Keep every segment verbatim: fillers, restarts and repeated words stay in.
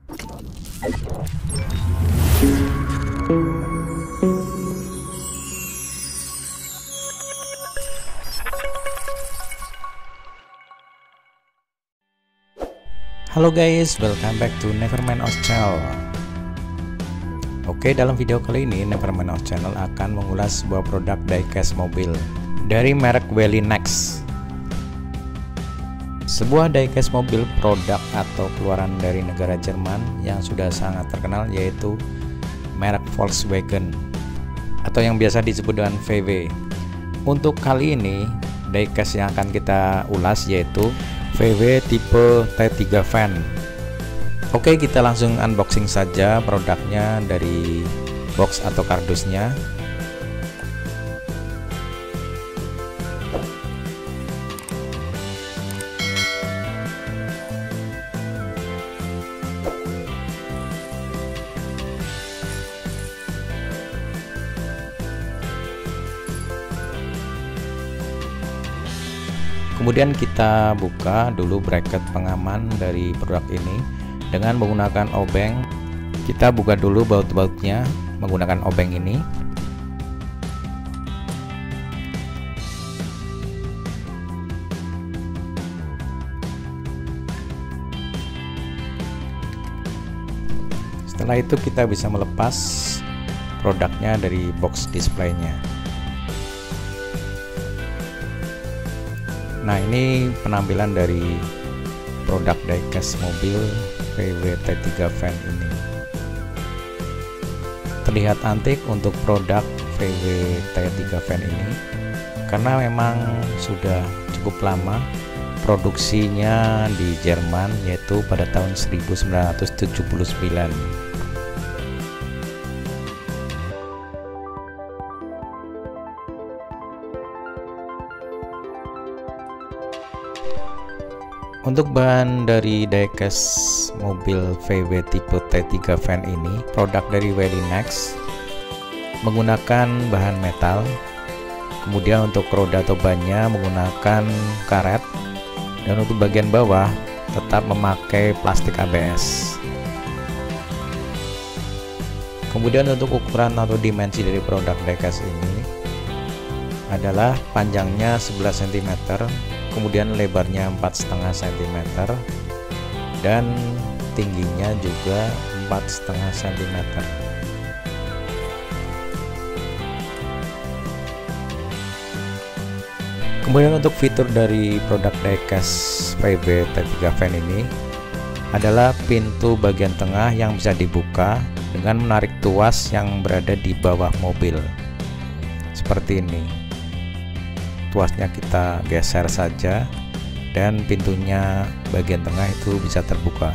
Halo guys, welcome back to Nevermind Oz Channel. Oke, dalam video kali ini Nevermind Oz Channel akan mengulas sebuah produk diecast mobil dari merek Welinex. Sebuah diecast mobil produk atau keluaran dari negara Jerman yang sudah sangat terkenal, yaitu merek Volkswagen atau yang biasa disebut dengan V W. Untuk kali ini diecast yang akan kita ulas yaitu V W tipe T tiga Van. Oke, kita langsung unboxing saja produknya dari box atau kardusnya. Kemudian kita buka dulu bracket pengaman dari produk ini dengan menggunakan obeng. Kita buka dulu baut-bautnya menggunakan obeng ini. Setelah itu kita bisa melepas produknya dari box displaynya. Nah, ini penampilan dari produk diecast mobil V W T tiga Van ini. Terlihat antik untuk produk V W T tiga Van ini karena memang sudah cukup lama produksinya di Jerman, yaitu pada tahun seribu sembilan ratus tujuh puluh sembilan. Untuk bahan dari diecast mobil V W tipe T tiga Van ini, produk dari Welinex, menggunakan bahan metal. Kemudian untuk roda atau bannya menggunakan karet, dan untuk bagian bawah tetap memakai plastik A B S. Kemudian untuk ukuran atau dimensi dari produk diecast ini adalah panjangnya sebelas sentimeter, kemudian lebarnya empat koma lima sentimeter, dan tingginya juga empat koma lima sentimeter. Kemudian untuk fitur dari produk diecast V W T tiga Van ini adalah pintu bagian tengah yang bisa dibuka dengan menarik tuas yang berada di bawah mobil seperti ini. Tuasnya kita geser saja dan pintunya bagian tengah itu bisa terbuka.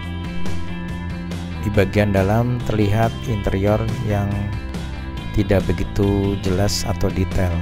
Di bagian dalam terlihat interior yang tidak begitu jelas atau detail.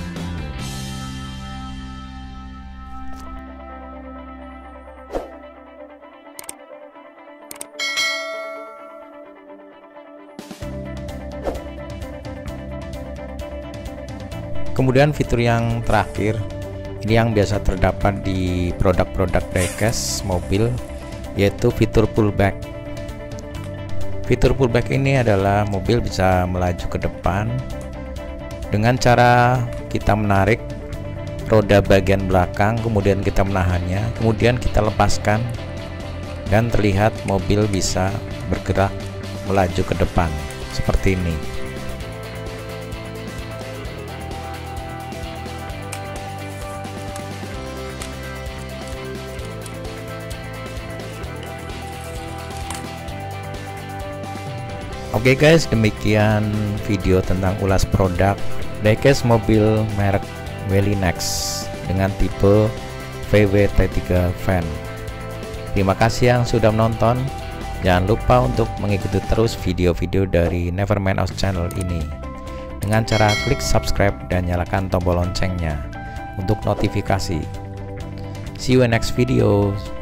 Kemudian fitur yang terakhir, ini yang biasa terdapat di produk-produk diecast mobil, yaitu fitur pullback. Fitur pullback ini adalah mobil bisa melaju ke depan dengan cara kita menarik roda bagian belakang, kemudian kita menahannya, kemudian kita lepaskan, dan terlihat mobil bisa bergerak melaju ke depan seperti ini. Oke guys, demikian video tentang ulas produk diecast mobil merek Welinex dengan tipe V W T tiga Van. Terima kasih yang sudah menonton. Jangan lupa untuk mengikuti terus video-video dari Nevermind Oz Channel ini dengan cara klik subscribe dan nyalakan tombol loncengnya untuk notifikasi. See you in next video.